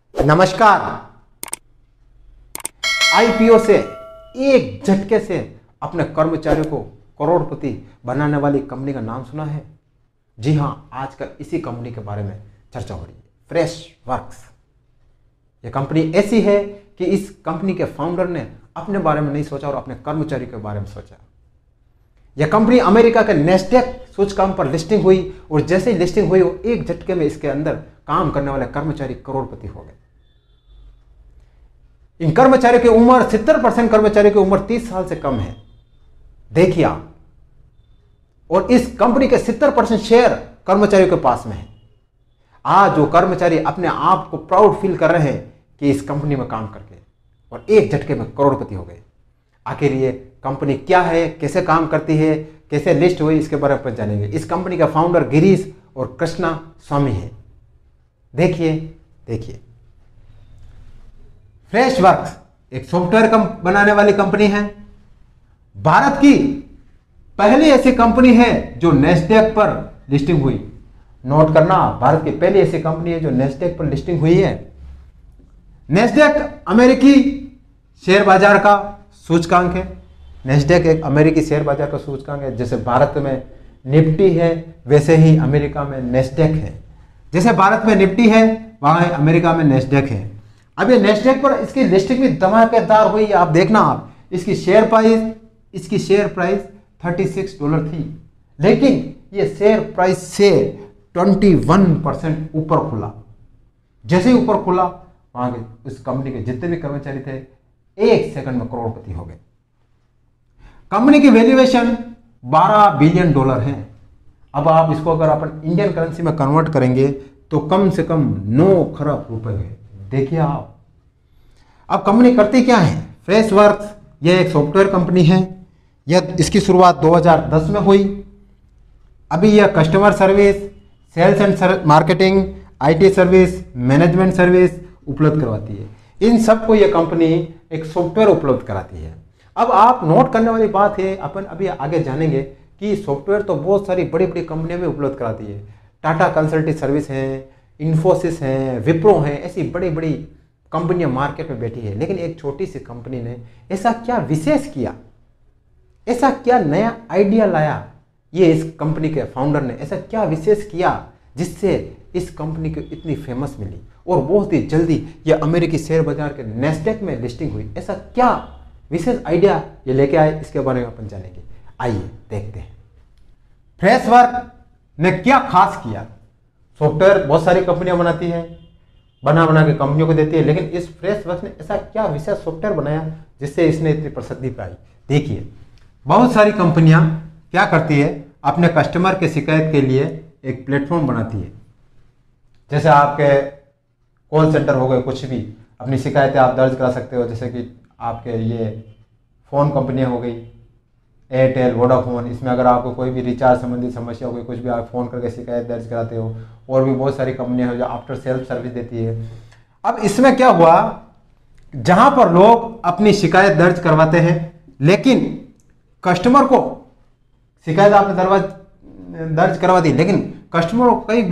नमस्कार। आईपीओ से एक झटके से अपने कर्मचारियों को करोड़पति बनाने वाली कंपनी का नाम सुना है? जी हां, आजकल इसी कंपनी के बारे में चर्चा हो रही है, फ्रेशवर्क्स। यह कंपनी ऐसी है कि इस कंपनी के फाउंडर ने अपने बारे में नहीं सोचा और अपने कर्मचारी के बारे में सोचा। यह कंपनी अमेरिका के नेस्डेक सूचकांक पर लिस्टिंग हुई और जैसे ही लिस्टिंग हुई, एक झटके में इसके अंदर काम करने वाले कर्मचारी करोड़पति हो गए। इन कर्मचारियों की उम्र 70% कर्मचारियों की उम्र 30 साल से कम है। देखिए आप, और इस कंपनी के 70% शेयर कर्मचारियों के पास में है। आज वो कर्मचारी अपने आप को प्राउड फील कर रहे हैं कि इस कंपनी में काम करके, और एक झटके में करोड़पति हो गए। आखिर ये कंपनी क्या है, कैसे काम करती है, कैसे लिस्ट हुई, इसके बारे में जानेंगे। इस कंपनी का फाउंडर गिरीश और कृष्णा स्वामी है। देखिए फ्रेशवर्क्स एक सॉफ्टवेयर बनाने वाली कंपनी है। भारत की पहली ऐसी कंपनी है जो नेस्डेक पर लिस्टिंग हुई। नोट करना, भारत की पहली ऐसी कंपनी है जो नेस्डेक पर लिस्टिंग हुई है। नेस्डेक अमेरिकी शेयर बाजार का सूचकांक है। नेस्डेक एक अमेरिकी शेयर बाजार का सूचकांक है। जैसे भारत में निफ्टी है, वैसे ही अमेरिका में नेस्डेक है। जैसे भारत में निफ्टी है, वहां अमेरिका में नेस्डेक है। अब ये नेस्डेक पर इसकी लिस्टिंग भी धमाकेदार हुई। आप देखना, आप इसकी शेयर प्राइस $36 थी, लेकिन ये शेयर प्राइस से 21% ऊपर खुला। जैसे ही ऊपर खुला, वहां के उस कंपनी के जितने भी कर्मचारी थे, एक सेकंड में करोड़पति हो गए। कंपनी की वैल्यूएशन $12 बिलियन है। अब आप इसको अगर अपन इंडियन करेंसी में कन्वर्ट करेंगे तो कम से कम 9 खरब रुपए हुए। देखिए आप, अब कंपनी करती क्या है? फ्रेशवर्क्स यह एक सॉफ्टवेयर कंपनी है। इसकी शुरुआत 2010 में हुई। अभी यह customer service, sales and marketing, IT service, management service उपलब्ध करवाती है। इन सबको यह कंपनी एक सॉफ्टवेयर उपलब्ध कराती है। अब आप नोट करने वाली बात है, अपन अभी आगे जानेंगे कि सॉफ्टवेयर तो बहुत सारी बड़ी बड़ी कंपनियां भी उपलब्ध कराती है। टाटा कंसल्टिंग सर्विस है, इन्फोसिस है, विप्रो है, ऐसी बड़ी बड़ी कंपनियां मार्केट में बैठी है। लेकिन एक छोटी सी कंपनी ने ऐसा क्या विशेष किया, ऐसा क्या नया आइडिया लाया, ये इस कंपनी के फाउंडर ने ऐसा क्या विशेष किया जिससे इस कंपनी को इतनी फेमस मिली और बहुत ही जल्दी ये अमेरिकी शेयर बाजार के नेस्डेक में लिस्टिंग हुई। ऐसा क्या विशेष आइडिया ये लेके आए, इसके बारे में अपन जानेंगे। आइए देखते हैं फ्रेशवर्क ने क्या खास किया। सॉफ्टवेयर बहुत सारी कंपनियां बनाती है, बना के कंपनियों को देती है, लेकिन इस फ्रेशवर्क ने ऐसा क्या विशेष सॉफ्टवेयर बनाया जिससे इसने इतनी प्रसिद्धि पाई। देखिए, बहुत सारी कंपनियां क्या करती है, अपने कस्टमर के शिकायत के लिए एक प्लेटफॉर्म बनाती है। जैसे आपके कॉल सेंटर हो गए, कुछ भी अपनी शिकायतें आप दर्ज करा सकते हो। जैसे कि आपके ये फ़ोन कंपनियां हो गई, एयरटेल, वोडाफोन, इसमें अगर आपको कोई भी रिचार्ज संबंधी समस्या हो गई, कुछ भी आप फ़ोन करके शिकायत दर्ज कराते हो। और भी बहुत सारी कंपनियां हैं जो आफ्टर सेल्फ सर्विस देती है। अब इसमें क्या हुआ, जहां पर लोग अपनी शिकायत दर्ज करवाते हैं, लेकिन कस्टमर को शिकायत आपने दर्ज करवा दी, लेकिन कस्टमर को कई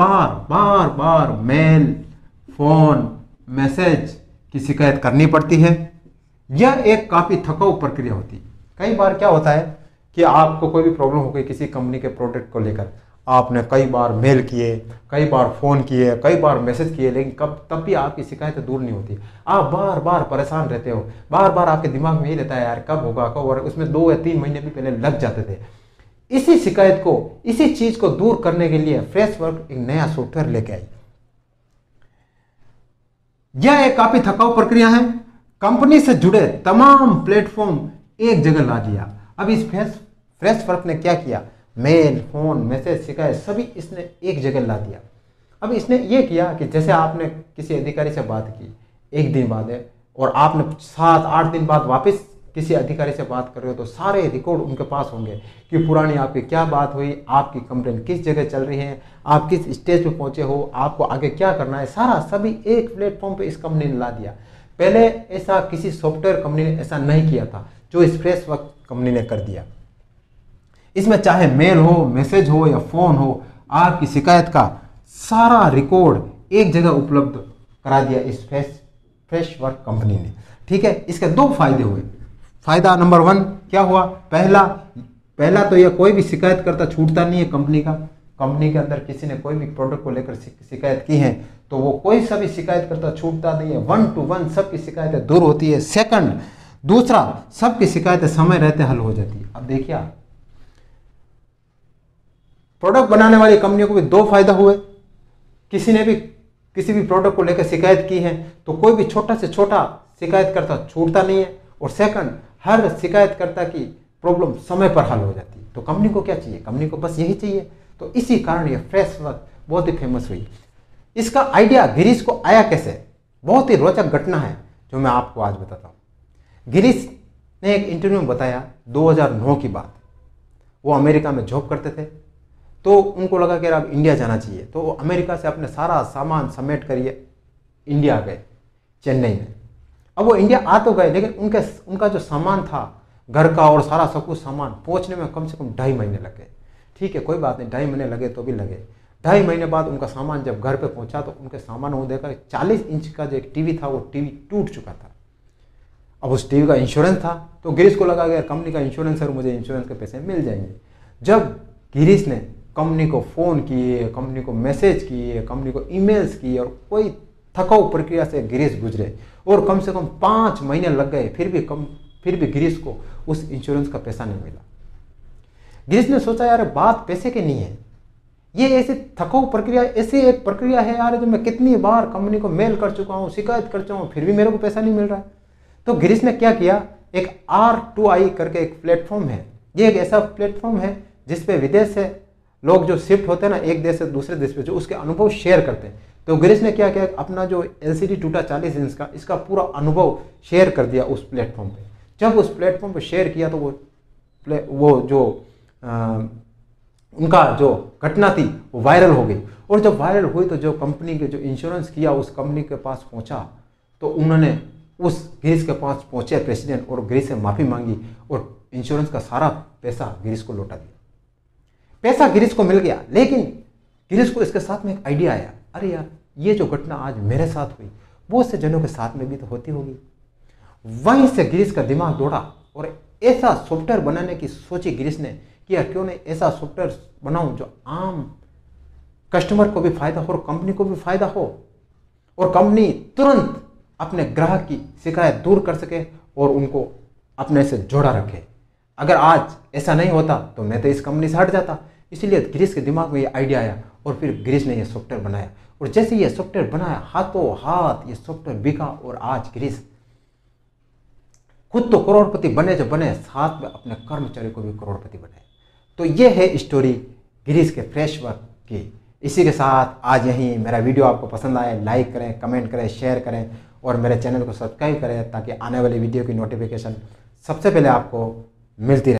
बार मेल, फोन, मैसेज की शिकायत करनी पड़ती है। यह एक काफ़ी थकाऊ प्रक्रिया होती है। कई बार क्या होता है कि आपको कोई भी प्रॉब्लम हो गई किसी कंपनी के प्रोडक्ट को लेकर, आपने कई बार मेल किए, कई बार फ़ोन किए, कई बार मैसेज किए, लेकिन तब भी आपकी शिकायत दूर नहीं होती। आप बार परेशान रहते हो, बार आपके दिमाग में यही रहता है, यार कब होगा। और उसमें 2 या 3 महीने भी पहले लग जाते थे। इसी शिकायत को, इसी चीज़ को दूर करने के लिए फ्रेशवर्क एक नया सॉफ्टवेयर लेके आई। यह एक काफ़ी थकाऊ प्रक्रिया है। कंपनी से जुड़े तमाम प्लेटफॉर्म एक जगह ला दिया। अब इस फ्रेशवर्क ने क्या किया, मेल, फोन, मैसेज, शिकायत सभी इसने एक जगह ला दिया। अब इसने ये किया कि जैसे आपने किसी अधिकारी से बात की 1 दिन बाद है, और आपने 7-8 दिन बाद वापस किसी अधिकारी से बात कर रहे हो, तो सारे रिकॉर्ड उनके पास होंगे कि पुरानी आपकी क्या बात हुई, आपकी कंप्लेन किस जगह चल रही है, आप किस स्टेज पे पहुंचे हो, आपको आगे क्या करना है, सारा सभी एक प्लेटफॉर्म पे इस कंपनी ने ला दिया। पहले ऐसा किसी सॉफ्टवेयर कंपनी ने ऐसा नहीं किया था, जो इस फ्रेशवर्क कंपनी ने कर दिया। इसमें चाहे मेल हो, मैसेज हो या फोन हो, आपकी शिकायत का सारा रिकॉर्ड एक जगह उपलब्ध करा दिया इस फ्रेश वर्क कंपनी ने। ठीक है, इसके दो फायदे हुए। फायदा नंबर 1 क्या हुआ? पहला तो यह कोई भी शिकायत करता छूटता नहीं है कंपनी का। कंपनी के अंदर किसी ने कोई भी प्रोडक्ट को लेकर शिकायत की है तो वो कोई सा भी शिकायत करता छूटता नहीं है, 1 to 1 सबकी शिकायतें दूर होती है। सेकंड, दूसरा, सबकी शिकायतें समय रहते हल हो जाती है। अब देखिए, प्रोडक्ट बनाने वाली कंपनियों को भी दो फायदा हुए। किसी भी प्रोडक्ट को लेकर शिकायत की है तो कोई भी छोटा से छोटा शिकायत करता छूटता नहीं है, और सेकंड, हर शिकायतकर्ता की प्रॉब्लम समय पर हल हो जाती है। तो कंपनी को क्या चाहिए? कंपनी को बस यही चाहिए। तो इसी कारण यह फ्रेश वर्क बहुत ही फेमस हुई। इसका आइडिया गिरीश को आया कैसे? बहुत ही रोचक घटना है जो मैं आपको आज बताता हूँ। गिरीश ने एक इंटरव्यू में बताया 2009 की बात। वो अमेरिका में जॉब करते थे तो उनको लगा कि अब इंडिया जाना चाहिए, तो वो अमेरिका से अपने सारा सामान समेट कर ये इंडिया गए, चेन्नई में। अब वो इंडिया आ तो गए, लेकिन उनका जो सामान था घर का और सारा सब कुछ सामान पहुंचने में कम से कम 2.5 महीने लग गए। ठीक है, कोई बात नहीं, 2.5 महीने लगे तो भी लगे। 2.5 महीने बाद उनका सामान जब घर पे पहुंचा तो उनके सामान वो देखा 40 इंच का जो एक टीवी था वो टीवी टूट चुका था। अब उस टीवी का इंश्योरेंस था तो गिरीश को लगा कि कंपनी का इंश्योरेंस है, मुझे इंश्योरेंस के पैसे मिल जाएंगे। जब गिरीश ने कंपनी को फ़ोन किए, कंपनी को मैसेज किए, कंपनी को ईमेल्स किए, और कोई थकाऊ प्रक्रिया से गिरीश गुजरे और कम से कम 5 महीने लग गए, फिर भी गिरीश को उस इंश्योरेंस का पैसा नहीं मिला। गिरीश ने सोचा यार बात पैसे की नहीं है, ये ऐसी थकाऊ प्रक्रिया, ऐसी एक प्रक्रिया है यार जो मैं कितनी बार कंपनी को मेल कर चुका हूँ, शिकायत कर चुका हूँ, फिर भी मेरे को पैसा नहीं मिल रहा है। तो गिरीश ने क्या किया, एक R2I करके एक प्लेटफॉर्म है। ये एक ऐसा प्लेटफॉर्म है जिसपे विदेश से लोग जो शिफ्ट होते हैं ना एक देश से दूसरे देश पे, जो उसके अनुभव शेयर करते हैं। तो गिरीश ने क्या किया, अपना जो LCD टूटा 40 इंच का, इसका पूरा अनुभव शेयर कर दिया उस प्लेटफॉर्म पे। जब उस प्लेटफॉर्म पे शेयर किया तो वो जो उनका जो घटना थी वो वायरल हो गई, और जब वायरल हुई तो जो कंपनी के जो इंश्योरेंस किया उस कंपनी के पास पहुंचा तो उन्होंने उस गिरीश के पास पहुंचे प्रेसिडेंट, और गिरीश से माफ़ी मांगी और इंश्योरेंस का सारा पैसा गिरीश को लौटा दिया। पैसा गिरीश को मिल गया, लेकिन गिरीश को इसके साथ में एक आइडिया आया, अरे यार ये जो घटना आज मेरे साथ हुई बहुत से जनों के साथ में भी तो होती होगी। वहीं से गिरीश का दिमाग दौड़ा और ऐसा सॉफ्टवेयर बनाने की सोची गिरीश ने कि यार क्यों नहीं ऐसा सॉफ्टवेयर बनाऊं जो आम कस्टमर को भी फायदा हो और कंपनी को भी फायदा हो, और कंपनी तुरंत अपने ग्राहक की शिकायत दूर कर सके और उनको अपने से जोड़ा रखे। अगर आज ऐसा नहीं होता तो मैं तो इस कंपनी से हट जाता। इसीलिए गिरीश के दिमाग में ये आइडिया आया और फिर गिरीश ने ये सॉफ्टवेयर बनाया, और जैसे ये सॉफ्टवेयर बनाया हाथों हाथ ये सॉफ्टवेयर बिका, और आज गिरीश खुद तो करोड़पति बने जो बने, साथ में अपने कर्मचारी को भी करोड़पति बने। तो ये है स्टोरी गिरीश के फ्रेश वर्क की। इसी के साथ आज यहीं मेरा वीडियो आपको पसंद आए लाइक करें, कमेंट करें, शेयर करें और मेरे चैनल को सब्सक्राइब करें ताकि आने वाली वीडियो की नोटिफिकेशन सबसे पहले आपको मिलती रहे।